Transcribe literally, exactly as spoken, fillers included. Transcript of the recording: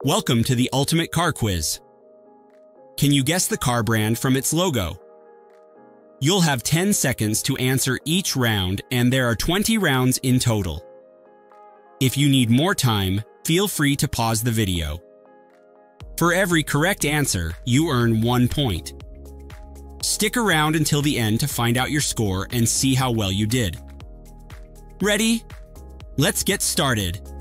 Welcome to the Ultimate Car Quiz. Can you guess the car brand from its logo? You'll have ten seconds to answer each round, and there are twenty rounds in total. If you need more time, feel free to pause the video. For every correct answer, you earn one point. Stick around until the end to find out your score and see how well you did. Ready? Let's get started.